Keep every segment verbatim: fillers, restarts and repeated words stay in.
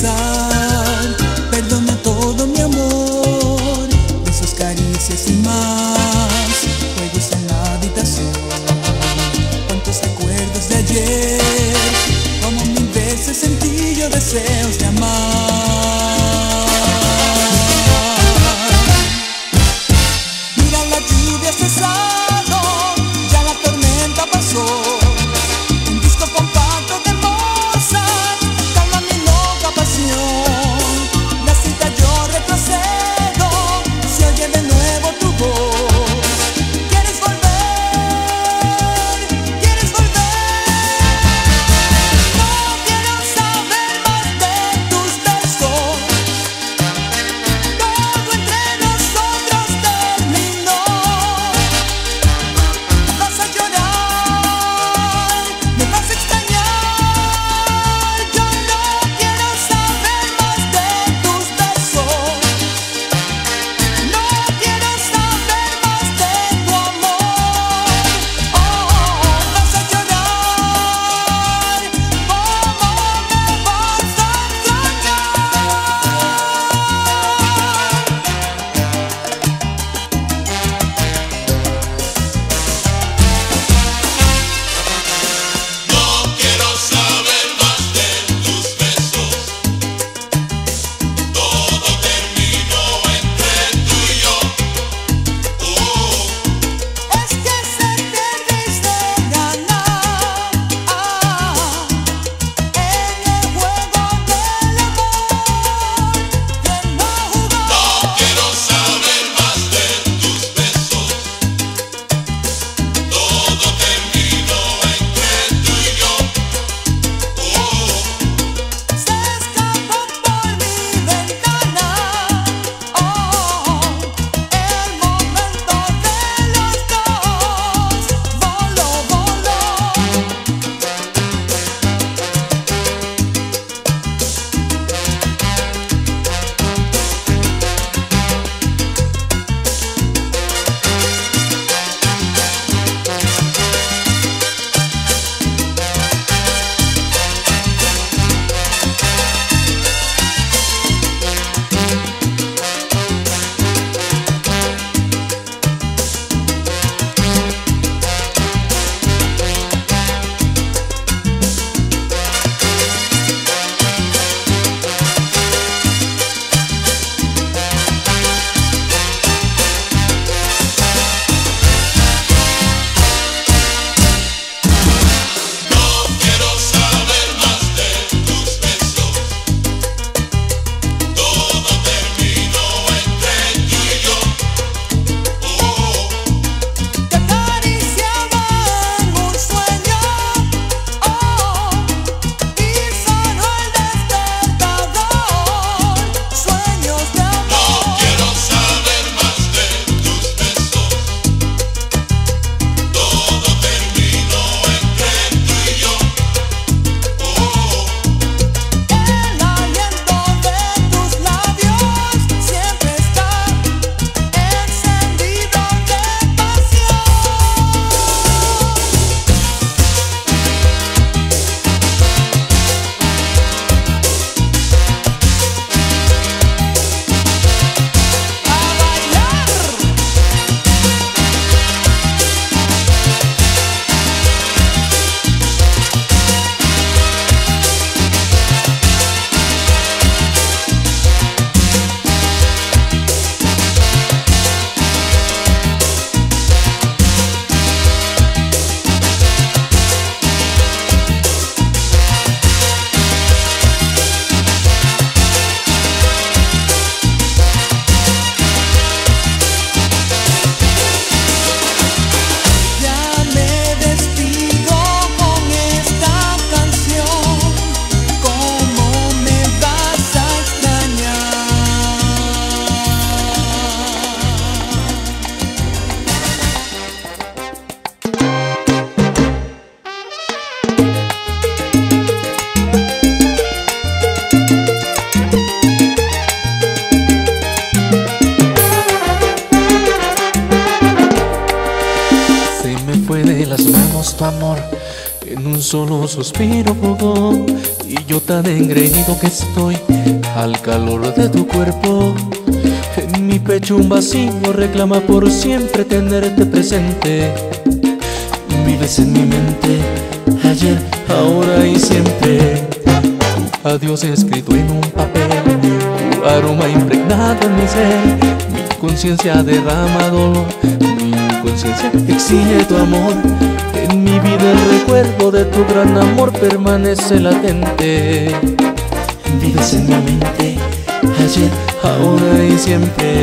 besar. Perdona todo mi amor, besos, caricias y más. Juegos en la habitación, cuántos recuerdos de ayer. Como mil veces sentí yo deseos de amar. Mira, la lluvia ha cesado, ya la tormenta pasó. Un disco compacto de Mozart calma mi loca pasión. solo suspiro y yo tan engreído que estoy al calor de tu cuerpo. En mi pecho un vacío reclama por siempre tenerte presente. Vives en mi mente, ayer, ahora y siempre. Tu adiós escrito en un papel, tu aroma impregnado en mi ser. Mi conciencia derrama dolor, mi conciencia exige tu amor. En mi vida el recuerdo de tu gran amor permanece latente. Vives en mi mente, ayer, ahora y siempre.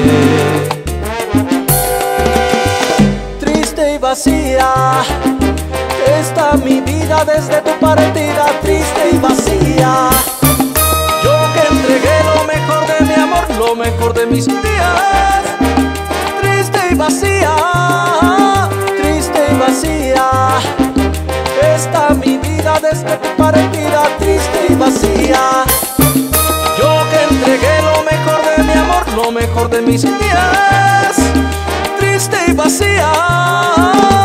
Triste y vacía está mi vida desde tu partida, triste y vacía. Yo que entregué lo mejor de mi amor, lo mejor de mis días. Triste y vacía, triste y vacía está mi vida desde tu partida, triste y vacía. Yo que entregué lo mejor de mi amor, lo mejor de mis días. Triste y vacía.